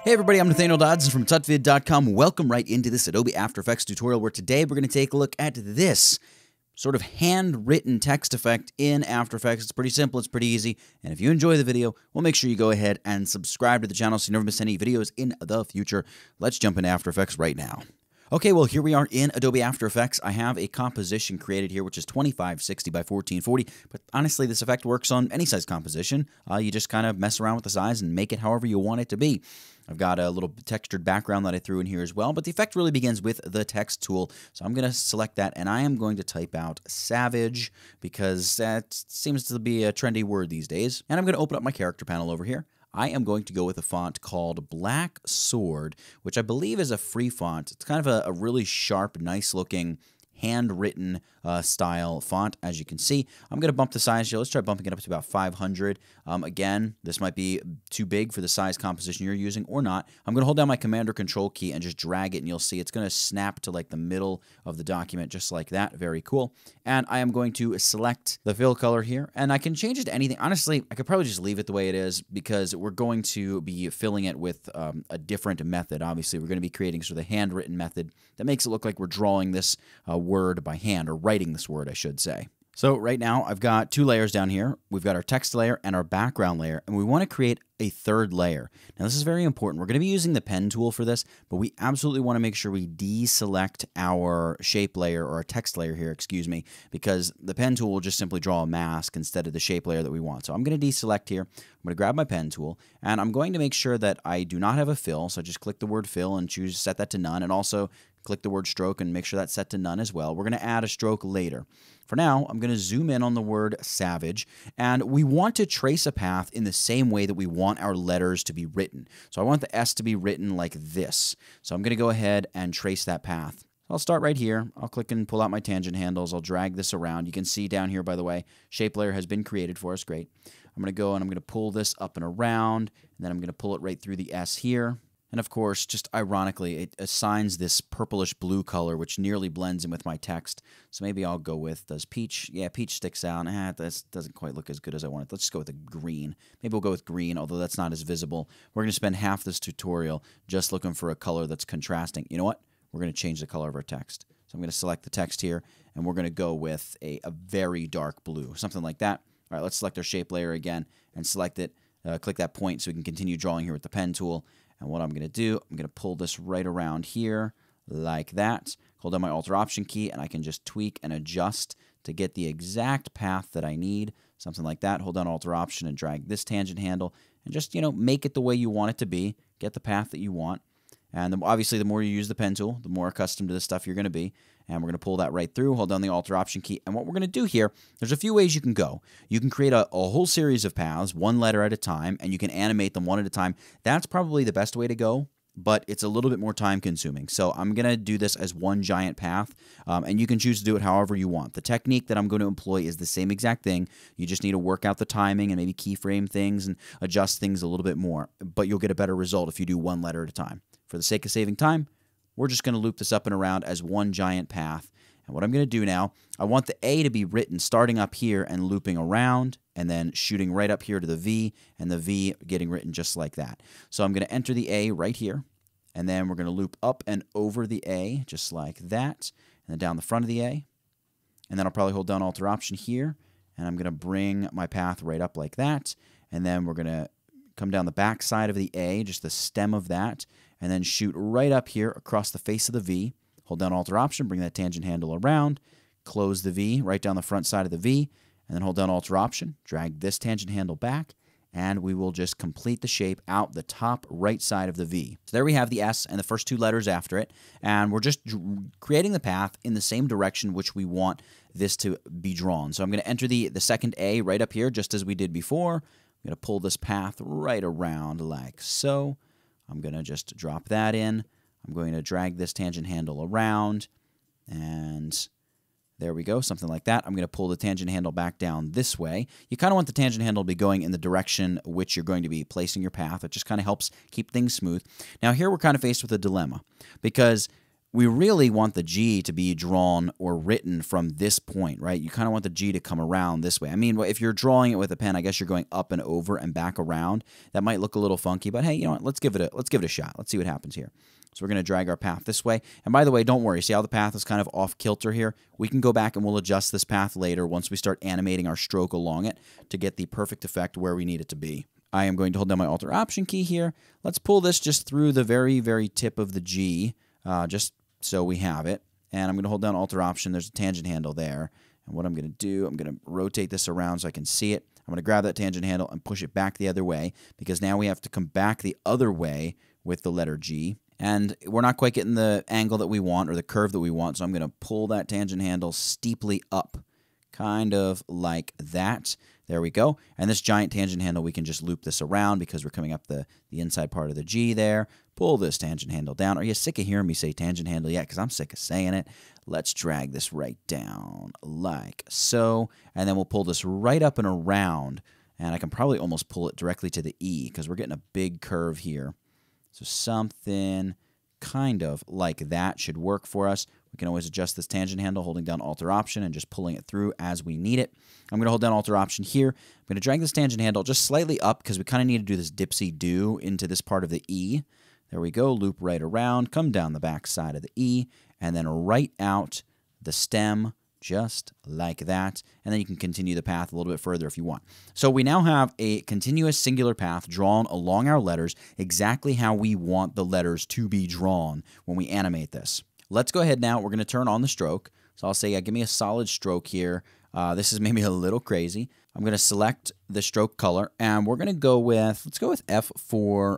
Hey everybody, I'm Nathaniel Dodson from tutvid.com. Welcome right into this Adobe After Effects tutorial where today we're going to take a look at this sort of handwritten text effect in After Effects. It's pretty simple, it's pretty easy, and if you enjoy the video, well, make sure you go ahead and subscribe to the channel so you never miss any videos in the future. Let's jump into After Effects right now. Okay, well, here we are in Adobe After Effects. I have a composition created here, which is 2560 by 1440, but honestly, this effect works on any size composition. You just kind of mess around with the size and make it however you want it to be. I've got a little textured background that I threw in here as well, but the effect really begins with the text tool. So I'm going to select that, and I am going to type out savage, because that seems to be a trendy word these days. And I'm going to open up my character panel over here. I am going to go with a font called Black Sword, which I believe is a free font. It's kind of a really sharp, nice-looking, handwritten style font, as you can see. I'm going to bump the size here. Let's try bumping it up to about 500. Again, this might be too big for the size composition you're using or not. I'm going to hold down my Command or Control key and just drag it, and you'll see it's going to snap to like the middle of the document, just like that. Very cool. And I am going to select the fill color here, and I can change it to anything. Honestly, I could probably just leave it the way it is because we're going to be filling it with a different method. Obviously, we're going to be creating sort of the handwritten method that makes it look like we're drawing this word by hand, or writing this word, I should say. So right now, I've got two layers down here. We've got our text layer and our background layer, and we want to create a third layer. Now, this is very important. We're going to be using the pen tool for this, but we absolutely want to make sure we deselect our shape layer, or our text layer here, excuse me, because the pen tool will just simply draw a mask instead of the shape layer that we want. So I'm going to deselect here. I'm going to grab my pen tool, and I'm going to make sure that I do not have a fill. So just click the word fill and set that to none, and also click the word stroke and make sure that's set to none as well. We're going to add a stroke later. For now, I'm going to zoom in on the word savage, and we want to trace a path in the same way that we want our letters to be written. So I want the S to be written like this. So I'm going to go ahead and trace that path. I'll start right here. I'll click and pull out my tangent handles. I'll drag this around. You can see down here, by the way, shape layer has been created for us. Great. I'm going to go and I'm going to pull this up and around, and then I'm going to pull it right through the S here. And of course, just ironically, it assigns this purplish blue color, which nearly blends in with my text. So maybe I'll go with, does peach? Yeah, peach sticks out. That doesn't quite look as good as I wanted. Let's just go with a green. Maybe we'll go with green, although that's not as visible. We're going to spend half this tutorial just looking for a color that's contrasting. You know what? We're going to change the color of our text. So I'm going to select the text here, and we're going to go with a very dark blue, something like that. All right, let's select our shape layer again and select it. Click that point so we can continue drawing here with the pen tool. And what I'm going to do, I'm going to pull this right around here like that. Hold down my Alt-Option key, and I can just tweak and adjust to get the exact path that I need. Something like that. Hold down Alt-Option and drag this tangent handle, and just, make it the way you want it to be. Get the path that you want. And obviously, the more you use the pen tool, the more accustomed to this stuff you're going to be. And we're going to pull that right through, hold down the Alt-Option key. And what we're going to do here, there's a few ways you can go. You can create a whole series of paths, one letter at a time, and you can animate them one at a time. That's probably the best way to go, but it's a little bit more time consuming. So I'm going to do this as one giant path, and you can choose to do it however you want. The technique that I'm going to employ is the same exact thing. You just need to work out the timing and maybe keyframe things and adjust things a little bit more, but you'll get a better result if you do one letter at a time. For the sake of saving time, we're just going to loop this up and around as one giant path. And what I'm going to do now, I want the A to be written starting up here and looping around, and then shooting right up here to the V, and the V getting written just like that. So I'm going to enter the A right here, and then we're going to loop up and over the A just like that, and then down the front of the A. And then I'll probably hold down Alt-Option here, and I'm going to bring my path right up like that, and then we're going to come down the back side of the A, just the stem of that, and then shoot right up here across the face of the V. Hold down Alt-Option, bring that tangent handle around, close the V right down the front side of the V, and then hold down Alt-Option, drag this tangent handle back, and we will just complete the shape out the top right side of the V. So there we have the S and the first two letters after it, and we're just creating the path in the same direction which we want this to be drawn. So I'm going to enter the second A right up here, just as we did before. I'm going to pull this path right around like so. I'm going to just drop that in. I'm going to drag this tangent handle around, and there we go, something like that. I'm going to pull the tangent handle back down this way. You kind of want the tangent handle to be going in the direction which you're going to be placing your path. It just kind of helps keep things smooth. Now here we're kind of faced with a dilemma, because we really want the G to be drawn or written from this point, right? You kind of want the G to come around this way. I mean, if you're drawing it with a pen, I guess you're going up and over and back around. That might look a little funky, but hey, you know what? Let's give it a shot. Let's see what happens here. So we're going to drag our path this way. And by the way, don't worry. See how the path is kind of off kilter here? We can go back and we'll adjust this path later once we start animating our stroke along it to get the perfect effect where we need it to be. I am going to hold down my Alt-Option key here. Let's pull this just through the very, very tip of the G, just so we have it. And I'm going to hold down Alt-Option. There's a tangent handle there. And what I'm going to do, I'm going to rotate this around so I can see it. I'm going to grab that tangent handle and push it back the other way because now we have to come back the other way with the letter G. And we're not quite getting the angle that we want or the curve that we want, so I'm going to pull that tangent handle steeply up, kind of like that. There we go. And this giant tangent handle, we can just loop this around because we're coming up the inside part of the G there. Pull this tangent handle down. Are you sick of hearing me say tangent handle yet? Because I'm sick of saying it. Let's drag this right down like so. And then we'll pull this right up and around. And I can probably almost pull it directly to the E because we're getting a big curve here. So something kind of like that should work for us. We can always adjust this tangent handle holding down Alt-Option and just pulling it through as we need it. I'm going to hold down Alt-Option here. I'm going to drag this tangent handle just slightly up because we kind of need to do this dipsy-do into this part of the E. There we go. Loop right around, come down the back side of the E, and then right out the stem just like that. And then you can continue the path a little bit further if you want. So we now have a continuous singular path drawn along our letters exactly how we want the letters to be drawn when we animate this. Let's go ahead now. We're going to turn on the stroke. So I'll say, yeah, give me a solid stroke here. This is maybe a little crazy. I'm going to select the stroke color, and we're going to go with, let's go with F for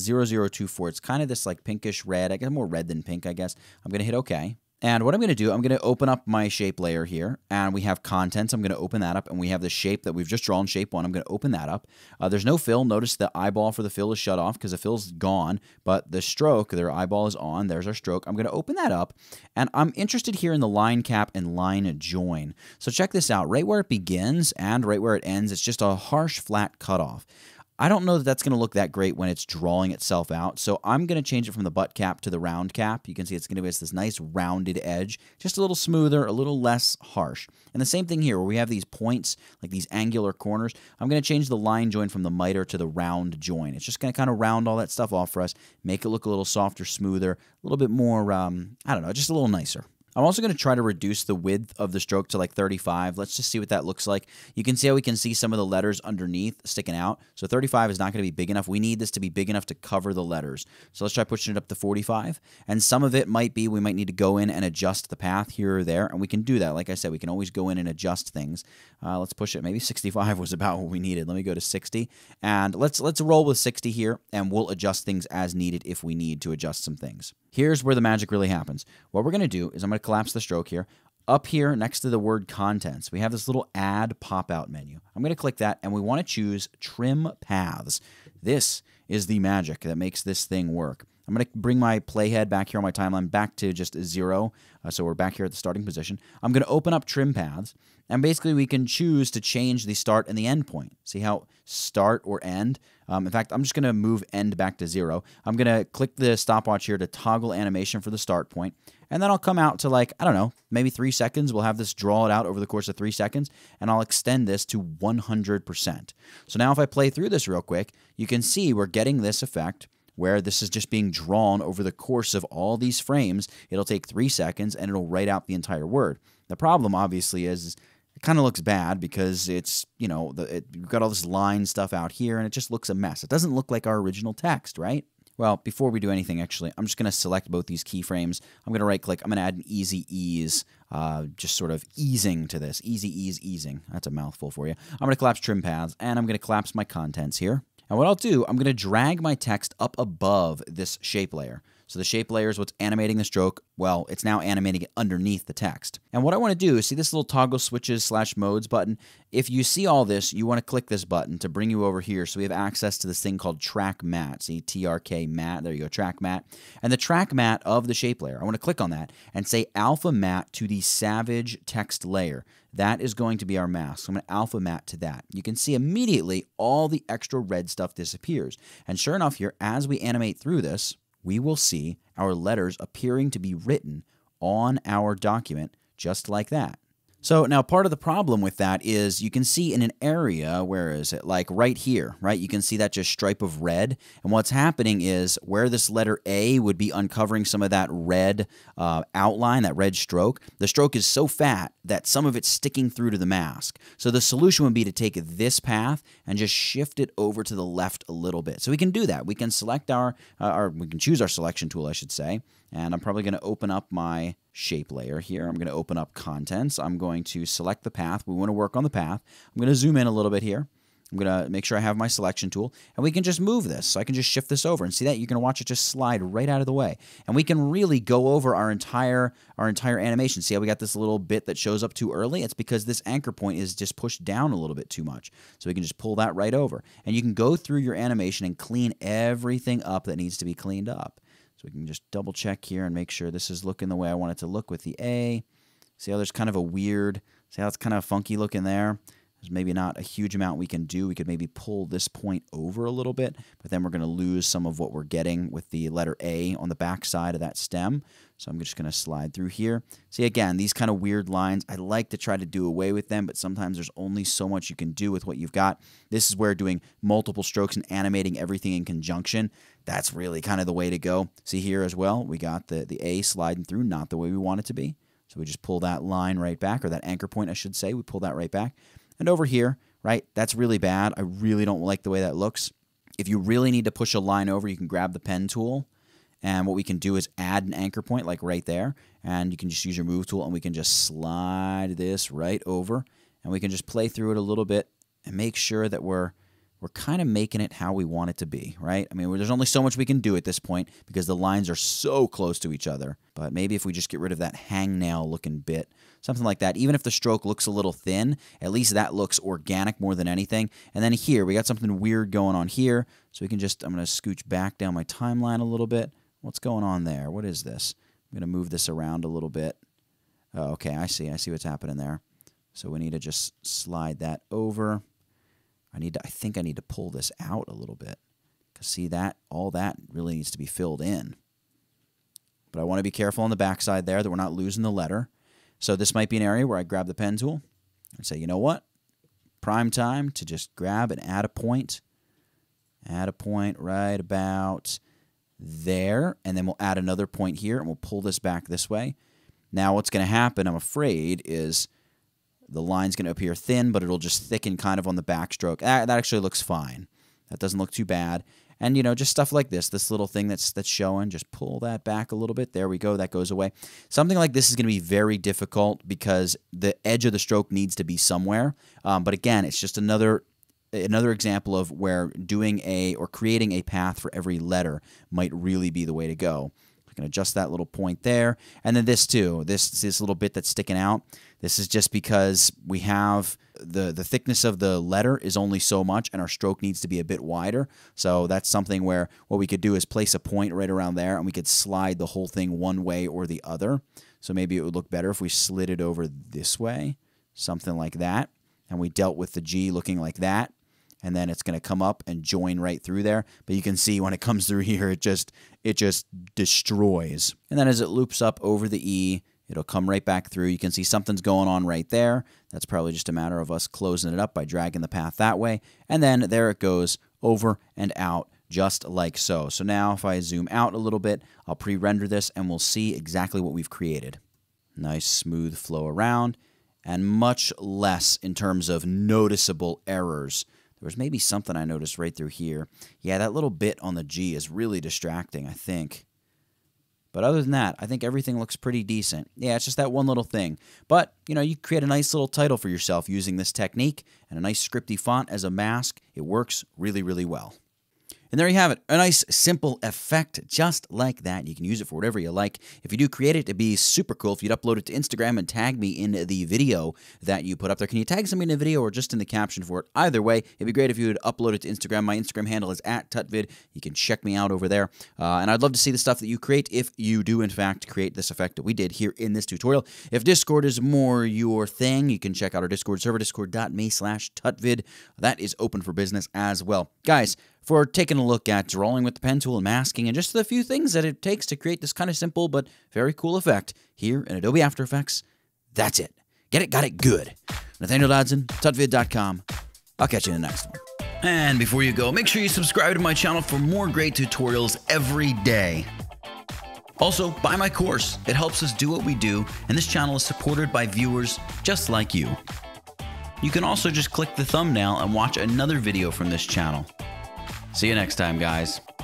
0024. It's kind of this like pinkish red. I guess more red than pink, I guess. I'm going to hit OK. And what I'm going to do, I'm going to open up my shape layer here, and we have contents. I'm going to open that up, and we have the shape that we've just drawn, shape 1. I'm going to open that up. There's no fill. Notice the eyeball for the fill is shut off because the fill's gone, but the stroke, their eyeball is on. There's our stroke. I'm going to open that up, and I'm interested here in the line cap and line join. So check this out. Right where it begins and right where it ends, it's just a harsh, flat cutoff. I don't know that that's going to look that great when it's drawing itself out, so I'm going to change it from the butt cap to the round cap. You can see it's going to give us this nice rounded edge, just a little smoother, a little less harsh. And the same thing here, where we have these points, like these angular corners, I'm going to change the line join from the miter to the round join. It's just going to kind of round all that stuff off for us, make it look a little softer, smoother, a little bit more, I don't know, just a little nicer. I'm also going to try to reduce the width of the stroke to like 35. Let's just see what that looks like. You can see how we can see some of the letters underneath sticking out. So 35 is not going to be big enough. We need this to be big enough to cover the letters. So let's try pushing it up to 45. And some of it might be we might need to go in and adjust the path here or there. And we can do that. Like I said, we can always go in and adjust things. Let's push it. Maybe 65 was about what we needed. Let me go to 60. And let's roll with 60 here. And we'll adjust things as needed if we need to adjust some things. Here's where the magic really happens. What we're going to do is I'm going to collapse the stroke here. Up here next to the word contents, we have this little add pop-out menu. I'm going to click that, and we want to choose trim paths. This is the magic that makes this thing work. I'm going to bring my playhead back here on my timeline back to just 0. So we're back here at the starting position. I'm going to open up trim paths, and basically we can choose to change the start and the end point. See how start or end? In fact, I'm just going to move end back to 0. I'm going to click the stopwatch here to toggle animation for the start point, and then I'll come out to like, I don't know, maybe 3 seconds. We'll have this draw it out over the course of 3 seconds, and I'll extend this to 100%. So now if I play through this real quick, you can see we're getting this effect where this is just being drawn over the course of all these frames. It'll take 3 seconds, and it'll write out the entire word. The problem, obviously, is it kind of looks bad because it's, you know, we've got all this line stuff out here, and it just looks a mess. It doesn't look like our original text, right? Well, before we do anything, actually, I'm just going to select both these keyframes. I'm going to right-click. I'm going to add an easy ease, just sort of easing to this. Easy ease easing. That's a mouthful for you. I'm going to collapse trim paths, and I'm going to collapse my contents here. And what I'll do, I'm going to drag my text up above this shape layer. So the shape layer is what's animating the stroke. Well, it's now animating it underneath the text. And what I want to do is see this little toggle switches / modes button. If you see all this, you want to click this button to bring you over here so we have access to this thing called track matte. See, TRK matte. There you go, track matte. And the track matte of the shape layer, I want to click on that and say alpha matte to the savage text layer. That is going to be our mask. So I'm going to alpha matte to that. You can see immediately all the extra red stuff disappears. And sure enough here, as we animate through this, we will see our letters appearing to be written on our document just like that. So now part of the problem with that is you can see in an area, where is it, like right here, right? You can see that just stripe of red. And what's happening is where this letter A would be uncovering some of that red outline, that red stroke, the stroke is so fat that some of it's sticking through to the mask. So the solution would be to take this path and just shift it over to the left a little bit. So we can do that. We can select we can choose our selection tool, I should say. And I'm probably going to open up my shape layer here. I'm going to open up contents. I'm going to select the path. We want to work on the path. I'm going to zoom in a little bit here. I'm going to make sure I have my selection tool. And we can just move this. So I can just shift this over. And see that? You're going to watch it just slide right out of the way. And we can really go over our entire animation. See how we got this little bit that shows up too early? It's because this anchor point is just pushed down a little bit too much. So we can just pull that right over. And you can go through your animation and clean everything up that needs to be cleaned up. So we can just double check here and make sure this is looking the way I want it to look with the A. See how there's kind of a weird, see how it's kind of funky looking there? There's maybe not a huge amount we can do. We could maybe pull this point over a little bit, but then we're going to lose some of what we're getting with the letter A on the back side of that stem. So I'm just going to slide through here. See, again, these kind of weird lines, I like to try to do away with them, but sometimes there's only so much you can do with what you've got. This is where doing multiple strokes and animating everything in conjunction, that's really kind of the way to go. See here as well, we got the A sliding through, not the way we want it to be. So we just pull that line right back, or that anchor point, I should say. We pull that right back. And over here, right, that's really bad. I really don't like the way that looks. If you really need to push a line over, you can grab the pen tool. And what we can do is add an anchor point like right there. And you can just use your move tool and we can just slide this right over. And we can just play through it a little bit and make sure that we're kind of making it how we want it to be, right? I mean, there's only so much we can do at this point because the lines are so close to each other. But maybe if we just get rid of that hangnail looking bit, something like that. Even if the stroke looks a little thin, at least that looks organic more than anything. And then here, we got something weird going on here. So we can just, I'm going to scooch back down my timeline a little bit. What's going on there? What is this? I'm going to move this around a little bit. Oh, okay, I see what's happening there. So we need to just slide that over. I think I need to pull this out a little bit. Because see that? All that really needs to be filled in. But I want to be careful on the backside there that we're not losing the letter. So this might be an area where I grab the pen tool and say, you know what? Prime time to just grab and add a point. Add a point right about there. And then we'll add another point here and we'll pull this back this way. Now what's going to happen, I'm afraid, is the line's going to appear thin, but it'll just thicken kind of on the backstroke. That actually looks fine. That doesn't look too bad. And, you know, just stuff like this little thing that's showing, just pull that back a little bit. There we go. That goes away. Something like this is going to be very difficult because the edge of the stroke needs to be somewhere. But again, it's just another example of where doing or creating a path for every letter might really be the way to go. I can adjust that little point there. And then this too, this little bit that's sticking out. This is just because we have the thickness of the letter is only so much and our stroke needs to be a bit wider. So that's something where what we could do is place a point right around there and we could slide the whole thing one way or the other. So maybe it would look better if we slid it over this way, something like that. And we dealt with the G looking like that. And then it's going to come up and join right through there. But you can see when it comes through here, it just destroys. And then as it loops up over the E, it'll come right back through. You can see something's going on right there. That's probably just a matter of us closing it up by dragging the path that way. And then there it goes over and out just like so. So now if I zoom out a little bit, I'll pre-render this and we'll see exactly what we've created. Nice smooth flow around and much less in terms of noticeable errors. There was maybe something I noticed right through here. Yeah, that little bit on the G is really distracting, I think. But other than that, I think everything looks pretty decent. Yeah, it's just that one little thing. But, you know, you create a nice little title for yourself using this technique and a nice scripty font as a mask. It works really, really well. And there you have it, a nice simple effect just like that. You can use it for whatever you like. If you do create it, it'd be super cool if you'd upload it to Instagram and tag me in the video that you put up there. Can you tag somebody in the video or just in the caption for it? Either way, it'd be great if you would upload it to Instagram. My Instagram handle is @tutvid. You can check me out over there. And I'd love to see the stuff that you create if you do, in fact, create this effect that we did here in this tutorial. If Discord is more your thing, you can check out our Discord server, discord.me/tutvid. That is open for business as well. Guys, for taking a look at drawing with the pen tool and masking and just the few things that it takes to create this kind of simple but very cool effect here in Adobe After Effects. That's it. Get it, got it, good. Nathaniel Dodson, tutvid.com. I'll catch you in the next one. And before you go, make sure you subscribe to my channel for more great tutorials every day. Also, buy my course. It helps us do what we do, and this channel is supported by viewers just like you. You can also just click the thumbnail and watch another video from this channel. See you next time, guys.